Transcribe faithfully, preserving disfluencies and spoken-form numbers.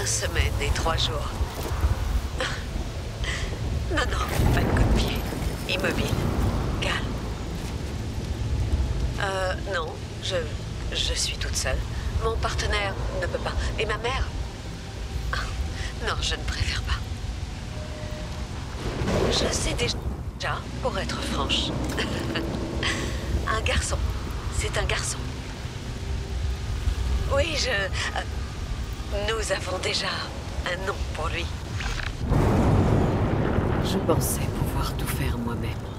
Vingt semaines et trois jours. Non, non, pas de coup de pied. Immobile. Calme. Euh, non, je... je suis toute seule. Mon partenaire ne peut pas. Et ma mère? Non, je ne préfère pas. Je sais déjà, pour être franche. Un garçon. C'est un garçon. Oui, je... euh, nous avons déjà un nom pour lui. Je pensais pouvoir tout faire moi-même.